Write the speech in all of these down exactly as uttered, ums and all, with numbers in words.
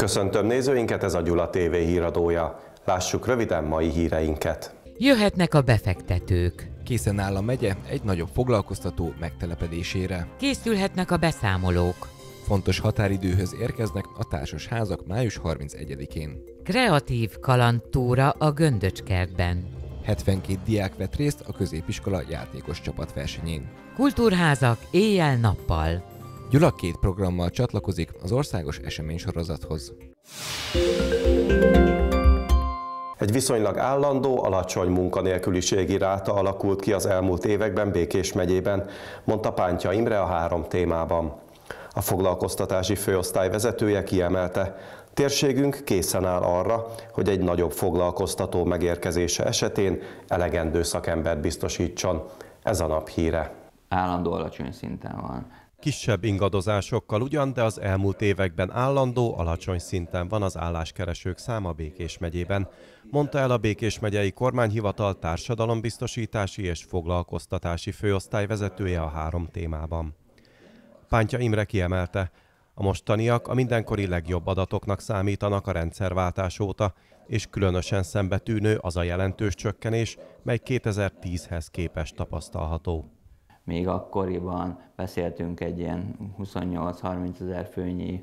Köszöntöm nézőinket, ez a Gyula té vé híradója. Lássuk röviden mai híreinket. Jöhetnek a befektetők. Készen áll a megye egy nagyobb foglalkoztató megtelepedésére. Készülhetnek a beszámolók. Fontos határidőhöz érkeznek a társasházak május harmincegyedikén. Kreatív kalandtúra a Göndöcskertben. hetvenkét diák vett részt a középiskola játékos csapatversenyén. Kultúrházak éjjel-nappal. Gyula két programmal csatlakozik az országos eseménysorozathoz. Egy viszonylag állandó, alacsony munkanélküliségi ráta alakult ki az elmúlt években Békés megyében, mondta Pántya Imre a Három témában. A foglalkoztatási főosztály vezetője kiemelte, térségünk készen áll arra, hogy egy nagyobb foglalkoztató megérkezése esetén elegendő szakembert biztosítson. Ez a nap híre. Állandó alacsony szinten van. Kisebb ingadozásokkal ugyan, de az elmúlt években állandó, alacsony szinten van az álláskeresők száma Békés megyében, mondta el a Békés megyei kormányhivatal társadalombiztosítási és foglalkoztatási főosztály vezetője a Három témában. Pántya Imre kiemelte, a mostaniak a mindenkori legjobb adatoknak számítanak a rendszerváltás óta, és különösen szembetűnő az a jelentős csökkenés, mely kétezer-tízhez képest tapasztalható. Még akkoriban beszéltünk egy ilyen huszonnyolc-harminc ezer főnyi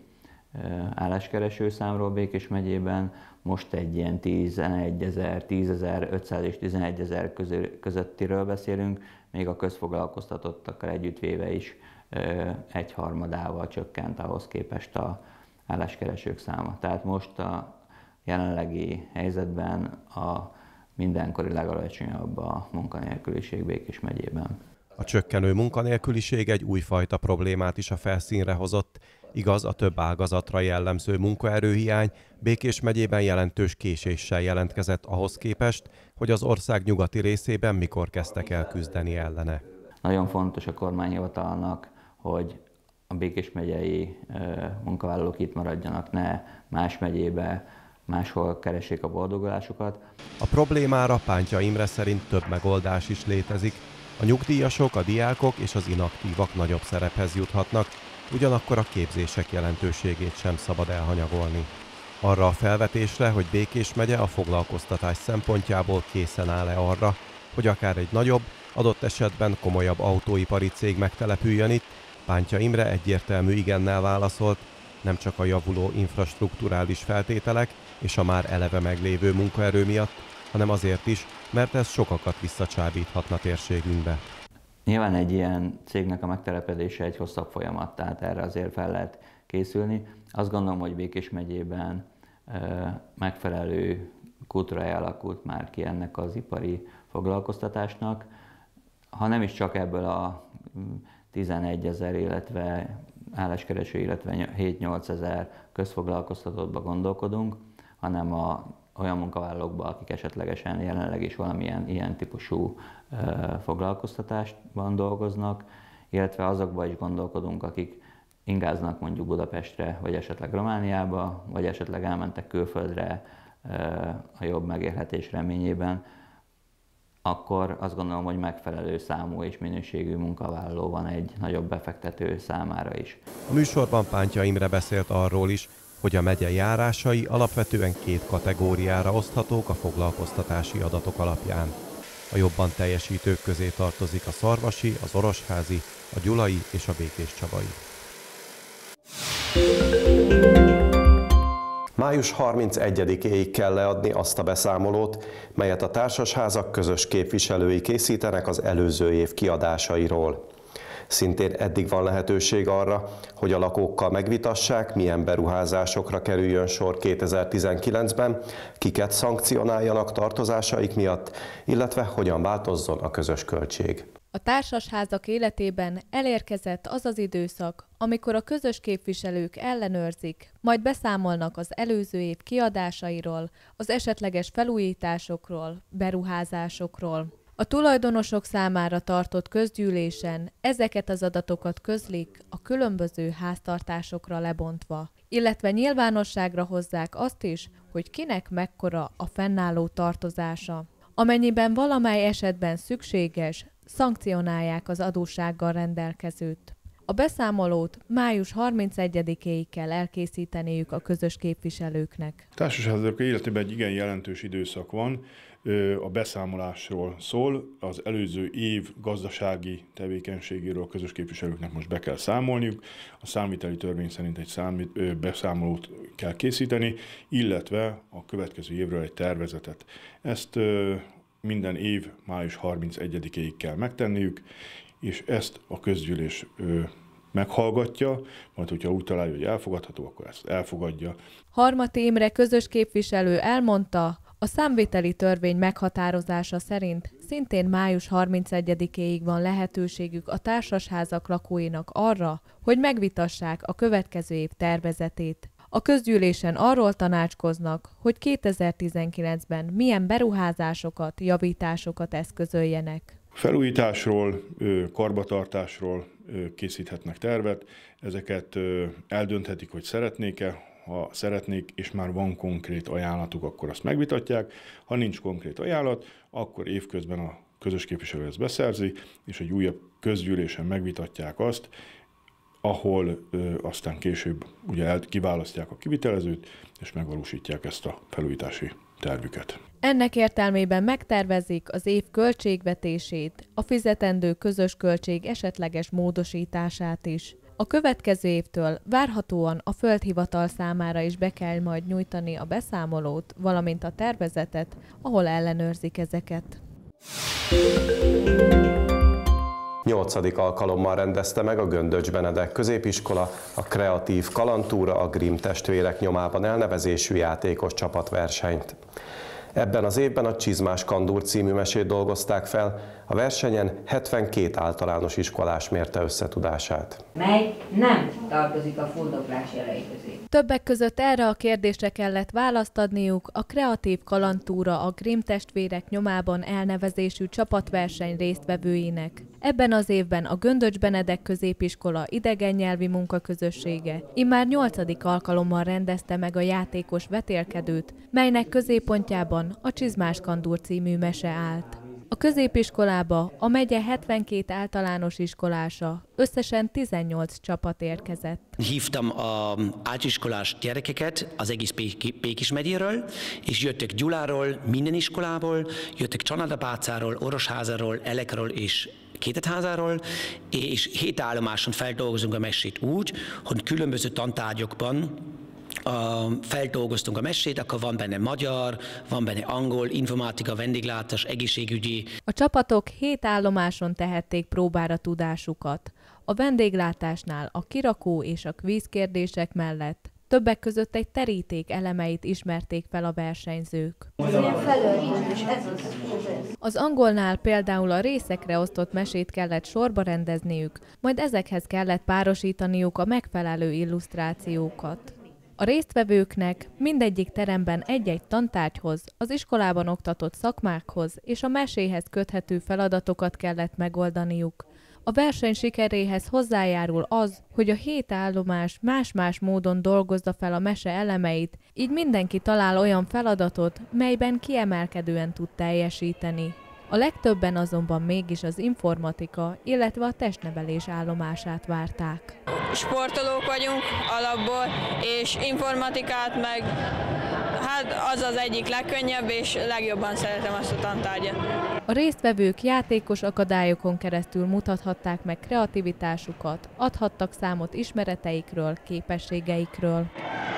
álláskereső számról Békés megyében, most egy ilyen tizenegy-ezer, tízezer-ötszáz és tizenegy ezer közöttiről beszélünk, még a közfoglalkoztatottakkal együttvéve is egyharmadával csökkent ahhoz képest az álláskeresők száma. Tehát most a jelenlegi helyzetben a mindenkori legalacsonyabb a munkanélküliség Békés megyében. A csökkenő munkanélküliség egy újfajta problémát is a felszínre hozott. Igaz, a több ágazatra jellemző munkaerőhiány Békés megyében jelentős késéssel jelentkezett ahhoz képest, hogy az ország nyugati részében mikor kezdtek el küzdeni ellene. Nagyon fontos a kormányhivatalnak, hogy a Békés megyei munkavállalók itt maradjanak, ne más megyébe, máshol keressék a boldogulásukat. A problémára Pántya Imre szerint több megoldás is létezik. A nyugdíjasok, a diákok és az inaktívak nagyobb szerephez juthatnak, ugyanakkor a képzések jelentőségét sem szabad elhanyagolni. Arra a felvetésre, hogy Békés megye a foglalkoztatás szempontjából készen áll-e arra, hogy akár egy nagyobb, adott esetben komolyabb autóipari cég megtelepüljön itt, Pántya Imre egyértelmű igennel válaszolt, nem csak a javuló infrastrukturális feltételek és a már eleve meglévő munkaerő miatt, hanem azért is, mert ez sokakat visszacsábíthatna térségünkbe. Nyilván egy ilyen cégnek a megtelepedése egy hosszabb folyamat, tehát erre azért fel lehet készülni. Azt gondolom, hogy Békés megyében e, megfelelő kultúrája alakult már ki ennek az ipari foglalkoztatásnak. Ha nem is csak ebből a tizenegy ezer, illetve álláskereső, illetve hét-nyolc ezer közfoglalkoztatottba gondolkodunk, hanem a olyan munkavállalókban, akik esetlegesen jelenleg is valamilyen ilyen típusú e, foglalkoztatásban dolgoznak, illetve azokban is gondolkodunk, akik ingáznak mondjuk Budapestre, vagy esetleg Romániába, vagy esetleg elmentek külföldre e, a jobb megélhetés reményében, akkor azt gondolom, hogy megfelelő számú és minőségű munkavállaló van egy nagyobb befektető számára is. A műsorban Pántya Imre beszélt arról is, hogy a megye járásai alapvetően két kategóriára oszthatók a foglalkoztatási adatok alapján. A jobban teljesítők közé tartozik a szarvasi, az orosházi, a gyulai és a békéscsabai. május harmincegyedikéig kell leadni azt a beszámolót, melyet a társasházak közös képviselői készítenek az előző év kiadásairól. Szintén eddig van lehetőség arra, hogy a lakókkal megvitassák, milyen beruházásokra kerüljön sor kétezer-tizenkilencben, kiket szankcionáljanak tartozásaik miatt, illetve hogyan változzon a közös költség. A társasházak életében elérkezett az az időszak, amikor a közös képviselők ellenőrzik, majd beszámolnak az előző év kiadásairól, az esetleges felújításokról, beruházásokról. A tulajdonosok számára tartott közgyűlésen ezeket az adatokat közlik a különböző háztartásokra lebontva, illetve nyilvánosságra hozzák azt is, hogy kinek mekkora a fennálló tartozása. Amennyiben valamely esetben szükséges, szankcionálják az adóssággal rendelkezőt. A beszámolót május harmincegyedikéig kell elkészíteniük a közös képviselőknek. A társasházak életében egy igen jelentős időszak van, a beszámolásról szól, az előző év gazdasági tevékenységéről a közös képviselőknek most be kell számolniuk, a számviteli törvény szerint egy számít, beszámolót kell készíteni, illetve a következő évről egy tervezetet. Ezt minden év május harmincegyedikéig kell megtenniük, és ezt a közgyűlés meghallgatja, majd hogyha úgy találja, hogy elfogadható, akkor ezt elfogadja. Harmati Imre közös képviselő elmondta, a számviteli törvény meghatározása szerint szintén május harmincegyedikéig van lehetőségük a társasházak lakóinak arra, hogy megvitassák a következő év tervezetét. A közgyűlésen arról tanácskoznak, hogy kétezer-tizenkilencben milyen beruházásokat, javításokat eszközöljenek. Felújításról, karbantartásról készíthetnek tervet, ezeket eldönthetik, hogy szeretnék-e, ha szeretnék, és már van konkrét ajánlatuk, akkor azt megvitatják. Ha nincs konkrét ajánlat, akkor évközben a közös képviselő ezt beszerzi, és egy újabb közgyűlésen megvitatják azt, ahol ö, aztán később ugye kiválasztják a kivitelezőt, és megvalósítják ezt a felújítási tervüket. Ennek értelmében megtervezik az év költségvetését, a fizetendő közös költség esetleges módosítását is. A következő évtől várhatóan a földhivatal számára is be kell majd nyújtani a beszámolót, valamint a tervezetet, ahol ellenőrzik ezeket. Nyolcadik alkalommal rendezte meg a Göndöcs Benedek középiskola a Kreatív Kalandtúra a Grimm testvérek nyomában elnevezésű játékos csapatversenyt. Ebben az évben a Csizmás Kandúr című mesét dolgozták fel, a versenyen hetvenkét általános iskolás mérte összetudását. Mely nem tartozik a fuldoklás jelei közé. Többek között erre a kérdésre kellett választ adniuk a Kreatív Kalandtúra a Grimm testvérek nyomában elnevezésű csapatverseny résztvevőinek. Ebben az évben a Göndöcs Benedek középiskola idegen nyelvi munkaközössége immár nyolcadik alkalommal rendezte meg a játékos vetélkedőt, melynek középpontjában a Csizmás Kandúr című mese állt. A középiskolába a megye hetvenkét általános iskolása, összesen tizennyolc csapat érkezett. Hívtam az általánosiskolás gyerekeket az egész Pékis megyéről, és jöttek Gyuláról, minden iskolából, jöttek Csanádapácáról, Orosházáról, Elekről és Kétetházáról, és hét állomáson feldolgozunk a mesét úgy, hogy különböző tantárgyakban Uh, feldolgoztunk a mesét, akkor van benne magyar, van benne angol, informatika, vendéglátás, egészségügyi. A csapatok hét állomáson tehették próbára tudásukat. A vendéglátásnál a kirakó és a kvízkérdések mellett többek között egy teríték elemeit ismerték fel a versenyzők. Az angolnál például a részekre osztott mesét kellett sorba rendezniük, majd ezekhez kellett párosítaniuk a megfelelő illusztrációkat. A résztvevőknek mindegyik teremben egy-egy tantárgyhoz, az iskolában oktatott szakmákhoz és a meséhez köthető feladatokat kellett megoldaniuk. A verseny sikeréhez hozzájárul az, hogy a hét állomás más-más módon dolgozza fel a mese elemeit, így mindenki talál olyan feladatot, melyben kiemelkedően tud teljesíteni. A legtöbben azonban mégis az informatika, illetve a testnevelés állomását várták. Sportolók vagyunk alapból, és informatikát meg hát az az egyik legkönnyebb, és legjobban szeretem azt a tantárgyat. A résztvevők játékos akadályokon keresztül mutathatták meg kreativitásukat, adhattak számot ismereteikről, képességeikről.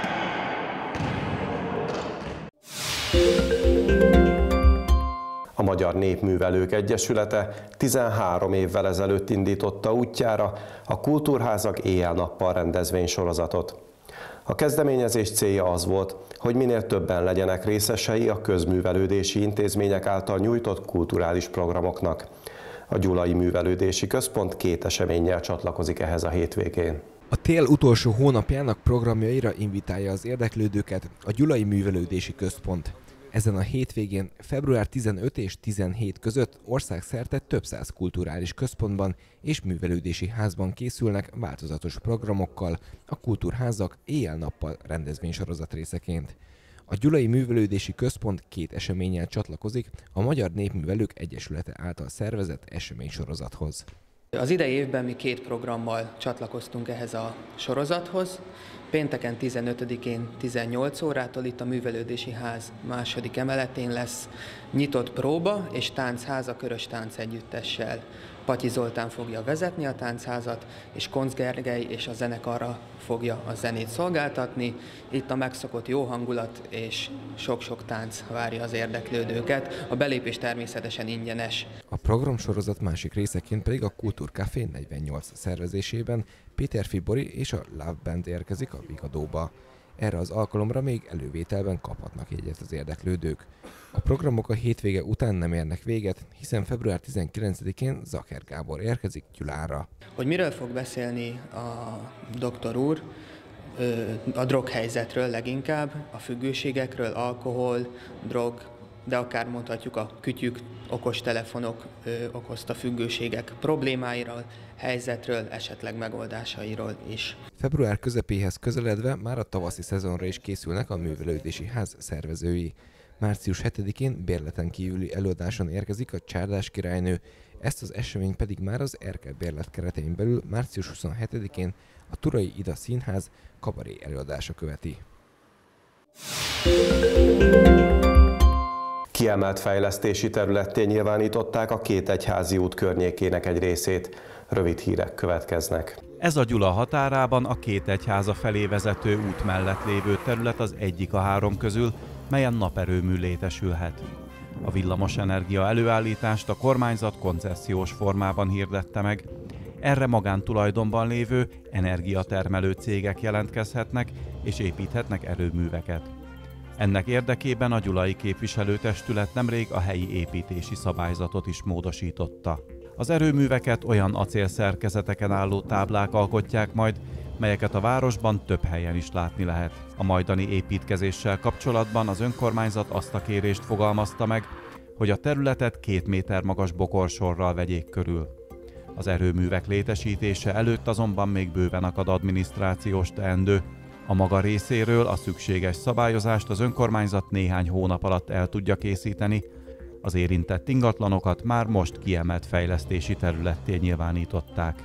A Magyar Népművelők Egyesülete tizenhárom évvel ezelőtt indította útjára a Kultúrházak éjjel-nappal rendezvénysorozatot. A kezdeményezés célja az volt, hogy minél többen legyenek részesei a közművelődési intézmények által nyújtott kulturális programoknak. A Gyulai Művelődési Központ két eseménnyel csatlakozik ehhez a hétvégén. A tél utolsó hónapjának programjaira invitálja az érdeklődőket a Gyulai Művelődési Központ. Ezen a hétvégén február tizenötödike és tizenhetedike között országszerte több száz kulturális központban és művelődési házban készülnek változatos programokkal a Kultúrházak éjjel-nappal rendezvénysorozat részeként. A Gyulai Művelődési Központ két eseménnyel csatlakozik a Magyar Népművelők Egyesülete által szervezett eseménysorozathoz. Az idei évben mi két programmal csatlakoztunk ehhez a sorozathoz. Pénteken tizenötödikén tizennyolc órától itt a Művelődési Ház második emeletén lesz nyitott próba és táncházak körös táncegyüttessel. Patyi Zoltán fogja vezetni a táncházat, és Koncz Gergely és a zenekarra fogja a zenét szolgáltatni. Itt a megszokott jó hangulat és sok-sok tánc várja az érdeklődőket. A belépés természetesen ingyenes. A programsorozat másik részeként pedig a Kultúrcafé negyvennyolc szervezésében Péter Fibori és a Love Band érkezik a Vigadóba. Erre az alkalomra még elővételben kaphatnak jegyet az érdeklődők. A programok a hétvége után nem érnek véget, hiszen február tizenkilencedikén Zacher Gábor érkezik Gyulára. Hogy miről fog beszélni a doktor úr? A droghelyzetről leginkább, a függőségekről, alkohol, drog, de akár mondhatjuk a kütyük, okostelefonok okozta függőségek problémáiról, helyzetről, esetleg megoldásairól is. Február közepéhez közeledve már a tavaszi szezonra is készülnek a Művelődési Ház szervezői. március hetedikén bérleten kívüli előadáson érkezik a Csárdás királynő, ezt az esemény pedig már az Erkel bérlet keretein belül március huszonhetedikén a Turai Ida Színház kabaré előadása követi. Kiemelt fejlesztési területté nyilvánították a két egyházi út környékének egy részét. Rövid hírek következnek. Ez a Gyula határában a két egyháza felé vezető út mellett lévő terület az egyik a három közül, melyen naperőmű létesülhet. A villamosenergia előállítást a kormányzat koncesziós formában hirdette meg. Erre magántulajdonban lévő energiatermelő cégek jelentkezhetnek és építhetnek erőműveket. Ennek érdekében a gyulai képviselőtestület nemrég a helyi építési szabályzatot is módosította. Az erőműveket olyan acélszerkezeteken álló táblák alkotják majd, melyeket a városban több helyen is látni lehet. A majdani építkezéssel kapcsolatban az önkormányzat azt a kérést fogalmazta meg, hogy a területet két méter magas bokorsorral vegyék körül. Az erőművek létesítése előtt azonban még bőven akad adminisztrációs teendő. A maga részéről a szükséges szabályozást az önkormányzat néhány hónap alatt el tudja készíteni. Az érintett ingatlanokat már most kiemelt fejlesztési területté nyilvánították.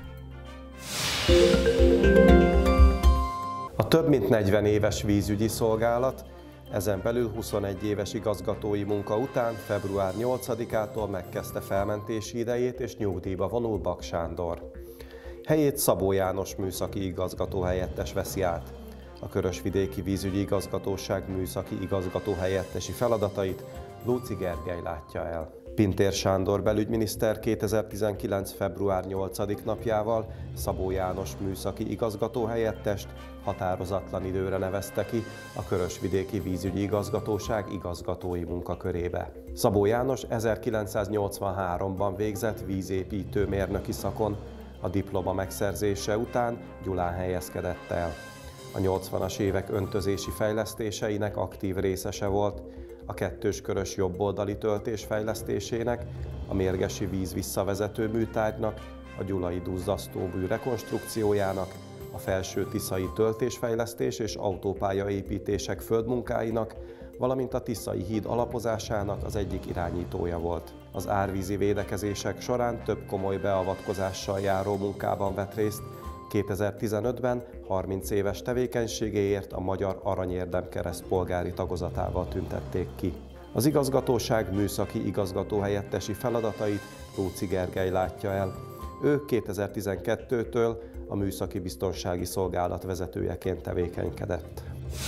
A több mint negyven éves vízügyi szolgálat, ezen belül huszonegy éves igazgatói munka után február nyolcadikától megkezdte felmentési idejét és nyugdíjba vonul Bak Sándor. Helyét Szabó János műszaki igazgató helyettes veszi át. A Körösvidéki Vízügyi Igazgatóság műszaki igazgató helyettesi feladatait Lóczy Gergely látja el. Pintér Sándor belügyminiszter kétezer-tizenkilenc. február nyolcadik napjával Szabó János műszaki igazgató helyettest határozatlan időre nevezte ki a Körösvidéki Vízügyi Igazgatóság igazgatói munkakörébe. Szabó János ezerkilencszáznyolcvanháromban végzett vízépítő mérnöki szakon, a diploma megszerzése után Gyulán helyezkedett el. A nyolcvanas évek öntözési fejlesztéseinek aktív részese volt, a kettős körös jobboldali töltés fejlesztésének, a mérgesi víz visszavezető műtárgynak, a gyulai duzzasztómű rekonstrukciójának, a felső tiszai töltésfejlesztés és autópályaépítések földmunkáinak, valamint a Tiszai híd alapozásának az egyik irányítója volt. Az árvízi védekezések során több komoly beavatkozással járó munkában vett részt, kétezer-tizenötben harminc éves tevékenységéért a Magyar Aranyérdem-kereszt polgári tagozatával tüntették ki. Az igazgatóság műszaki igazgatóhelyettesi feladatait Lóczy Gergely látja el. Ő kétezer-tizenkettőtől a Műszaki Biztonsági Szolgálat vezetőjeként tevékenykedett.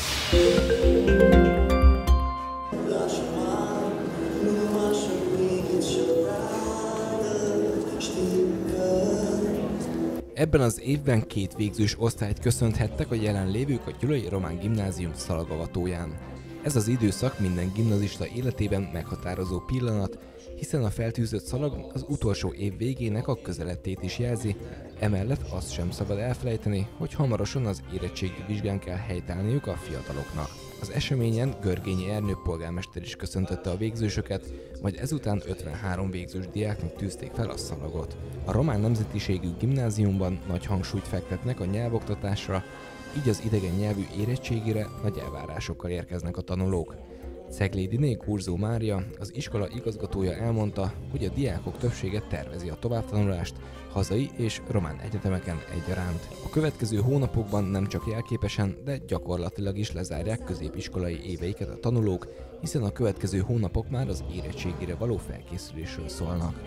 Ebben az évben két végzős osztályt köszönhettek a jelenlévők a Gyulai Román Gimnázium szalagavatóján. Ez az időszak minden gimnazista életében meghatározó pillanat, hiszen a feltűzött szalag az utolsó év végének a közelettét is jelzi, emellett azt sem szabad elfelejteni, hogy hamarosan az érettségi vizsgán kell helytállniuk a fiataloknak. Az eseményen Görgényi Ernő polgármester is köszöntötte a végzősöket, majd ezután ötvenhárom végzős diáknak tűzték fel a szalagot. A román nemzetiségű gimnáziumban nagy hangsúlyt fektetnek a nyelvoktatásra, így az idegen nyelvű érettségire nagy elvárásokkal érkeznek a tanulók. Szeglédiné Kurzó Mária, az iskola igazgatója elmondta, hogy a diákok többsége tervezi a továbbtanulást hazai és román egyetemeken egyaránt. A következő hónapokban nem csak jelképesen, de gyakorlatilag is lezárják középiskolai éveiket a tanulók, hiszen a következő hónapok már az érettségire való felkészülésről szólnak.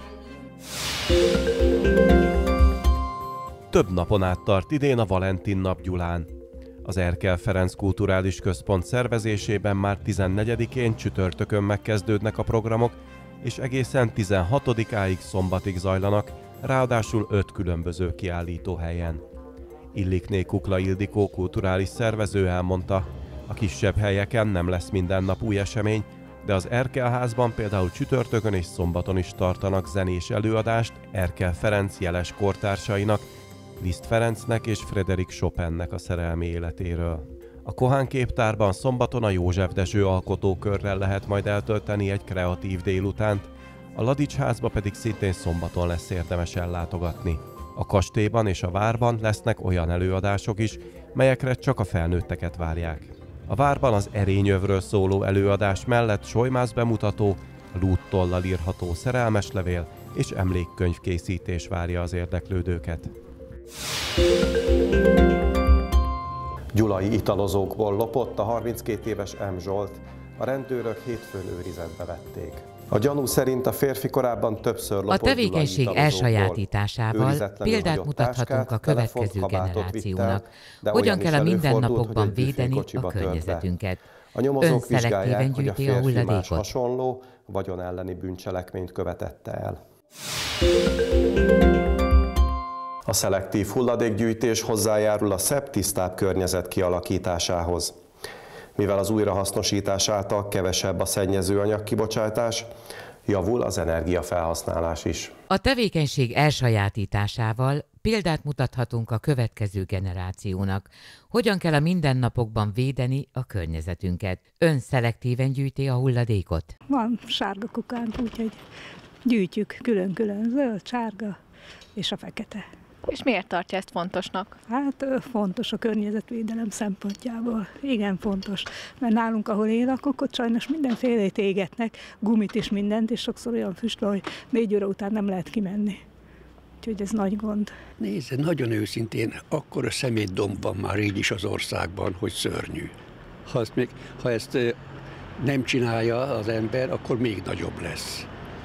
Több napon át tart idén a Valentin nap Gyulán. Az Erkel Ferenc Kulturális Központ szervezésében már tizennegyedikén csütörtökön megkezdődnek a programok, és egészen tizenhatodikáig szombatig zajlanak, ráadásul öt különböző kiállítóhelyen. Illikné Kukla Ildikó kulturális szervező elmondta, a kisebb helyeken nem lesz minden nap új esemény, de az Erkel házban például csütörtökön és szombaton is tartanak zenés előadást Erkel Ferenc jeles kortársainak, Liszt Ferencnek és Frédéric Chopinnek a szerelmi életéről. A Kohán képtárban szombaton a József Dezső alkotókörrel lehet majd eltölteni egy kreatív délutánt, a Ladics házba pedig szintén szombaton lesz érdemes ellátogatni. A kastélyban és a várban lesznek olyan előadások is, melyekre csak a felnőtteket várják. A várban az erényövről szóló előadás mellett solymász bemutató, lúttollal írható szerelmes levél és emlékkönyvkészítés várja az érdeklődőket. Gyulai italozókból lopott a harminckét éves M. Zsolt, a rendőrök hétfőn őrizetbe vették. A gyanú szerint a férfi korábban többször lopott. A tevékenység elsajátításával példát mutathatunk a következő generációnak. Hogyan kell a mindennapokban védeni a környezetünket. A nyomozók vizsgálják, hogy a gyűjti a férfi más hulladékot. hasonló, vagyon elleni bűncselekményt követette el. A szelektív hulladékgyűjtés hozzájárul a szebb, tisztább környezet kialakításához. Mivel az újrahasznosítás által kevesebb a szennyező anyagkibocsátás, javul az energiafelhasználás is. A tevékenység elsajátításával példát mutathatunk a következő generációnak. Hogyan kell a mindennapokban védeni a környezetünket. Ön szelektíven gyűjti a hulladékot? Van sárga kukánk, úgyhogy gyűjtjük külön-külön, zöld, sárga és a fekete. És miért tartja ezt fontosnak? Hát fontos a környezetvédelem szempontjából. Igen fontos, mert nálunk, ahol én lakok, ott sajnos mindenfélét égetnek, gumit is mindent, és sokszor olyan füst van, hogy négy óra után nem lehet kimenni. Úgyhogy ez nagy gond. Nézd, nagyon őszintén, akkora szemétdomb van már így is az országban, hogy szörnyű. Ha ezt, még, ha ezt nem csinálja az ember, akkor még nagyobb lesz.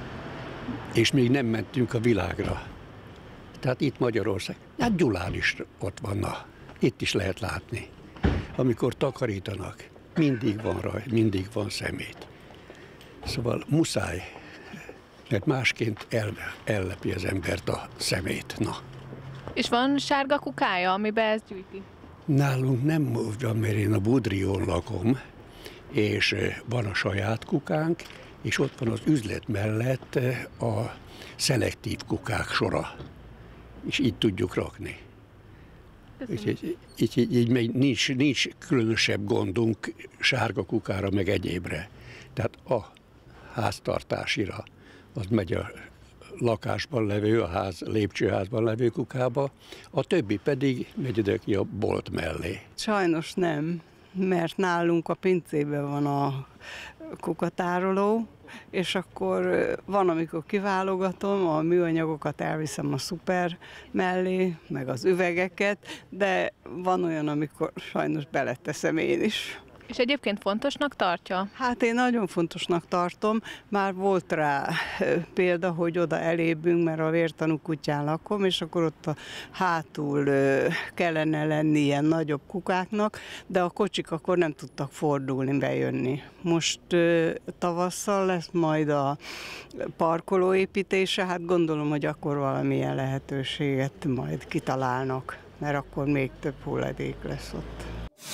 És még nem mentünk a világra. Tehát itt Magyarország, hát Gyulán is ott van, na, itt is lehet látni. Amikor takarítanak, mindig van raj, mindig van szemét. Szóval muszáj, mert másként el, ellepi az embert a szemét, na. És van sárga kukája, amiben ezt gyűjti? Nálunk nem van, mert én a Budrión lakom, és van a saját kukánk, és ott van az üzlet mellett a szelektív kukák sora. És így tudjuk rakni. Így, így, így, így, így nincs, nincs különösebb gondunk sárga kukára, meg egyébre. Tehát a háztartásira, az megy a lakásban levő, a ház, lépcsőházban levő kukába, a többi pedig megy ide ki a bolt mellé. Sajnos nem, mert nálunk a pincében van a kukatároló, és akkor van, amikor kiválogatom, a műanyagokat elviszem a szuper mellé, meg az üvegeket, de van olyan, amikor sajnos beleteszem én is. És egyébként fontosnak tartja? Hát én nagyon fontosnak tartom. Már volt rá példa, hogy oda elébünk, mert a vértanú kutyán lakom, és akkor ott a hátul kellene lenni ilyen nagyobb kukáknak, de a kocsik akkor nem tudtak fordulni, bejönni. Most tavasszal lesz majd a parkolóépítése, hát gondolom, hogy akkor valamilyen lehetőséget majd kitalálnak, mert akkor még több hulladék lesz ott.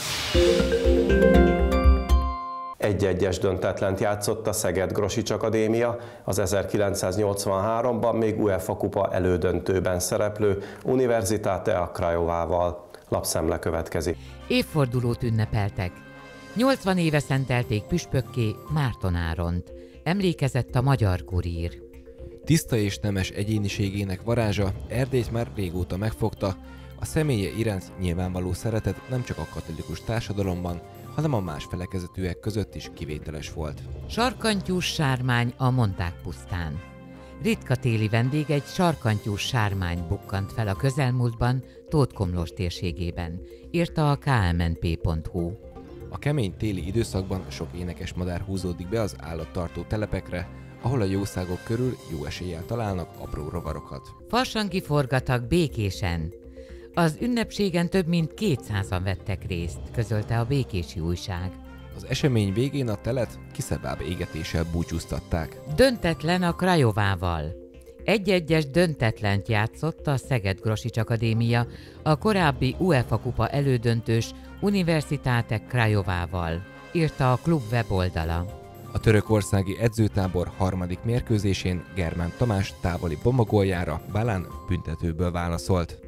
Egy-egyes döntetlent játszott a Szeged Grosics Akadémia, az ezerkilencszáznyolcvanháromban még UEFA kupa elődöntőben szereplő Univerzitátea Craiovával. Lapszemle következik. Évfordulót ünnepeltek. nyolcvan éve szentelték püspökké Márton Áront. Emlékezett a Magyar Kurír. Tiszta és nemes egyéniségének varázsa Erdélyt már régóta megfogta. A személye iránt nyilvánvaló szeretet nem csak a katolikus társadalomban, hanem a más felekezetűek között is kivételes volt. Sarkantyús sármány a Monták pusztán. Ritka téli vendég egy sarkantyús sármány bukkant fel a közelmúltban Tótkomlós térségében, írta a k m n p pont h u. A kemény téli időszakban sok énekes madár húzódik be az állattartó telepekre, ahol a jószágok körül jó eséllyel találnak apró rovarokat. Farsangi forgatag Békésen. Az ünnepségen több mint kétszázan vettek részt, közölte a Békési Újság. Az esemény végén a telet kiszebább égetéssel búcsúztatták. Döntetlen a Krajovával. Egy-egyes döntetlent játszott a Szeged Grosics Akadémia a korábbi UEFA kupa elődöntős Universitátek Krajovával, írta a klub weboldala. A törökországi edzőtábor harmadik mérkőzésén Germán Tamás távoli bombagóljára Balán büntetőből válaszolt.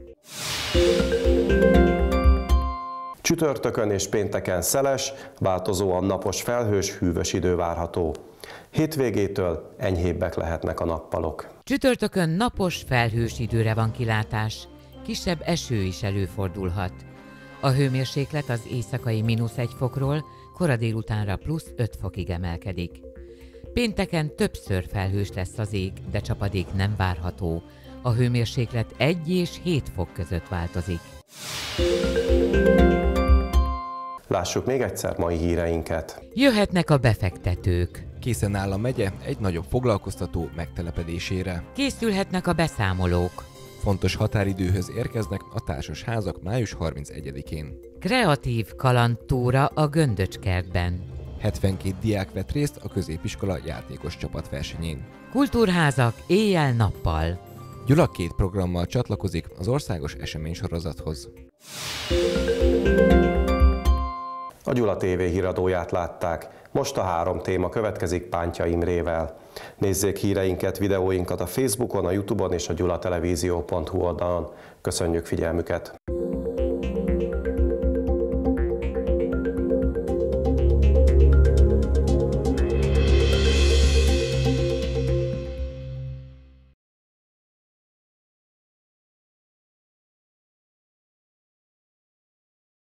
Csütörtökön és pénteken szeles, változóan napos, felhős, hűvös idő várható. Hétvégétől enyhébbek lehetnek a nappalok. Csütörtökön napos, felhős időre van kilátás, kisebb eső is előfordulhat. A hőmérséklet az éjszakai mínusz egy fokról kora délutánra plusz öt fokig emelkedik. Pénteken többször felhős lesz az ég, de csapadék nem várható. A hőmérséklet egy és hét fok között változik. Lássuk még egyszer mai híreinket. Jöhetnek a befektetők. Készen áll a megye egy nagyobb foglalkoztató megtelepedésére. Készülhetnek a beszámolók. Fontos határidőhöz érkeznek a társasházak május harmincegyedikén. Kreatív kalandtúra a Göndöcskertben. hetvenkét diák vett részt a középiskola játékos csapatversenyén. Kultúrházak éjjel-nappal. Gyula két programmal csatlakozik az országos eseménysorozathoz. A Gyula té vé híradóját látták. Most a három téma következik Pántja Imrével. Nézzék híreinket, videóinkat a Facebookon, a YouTube-on és a gyulatelevízió pont hu oldalon. Köszönjük figyelmüket!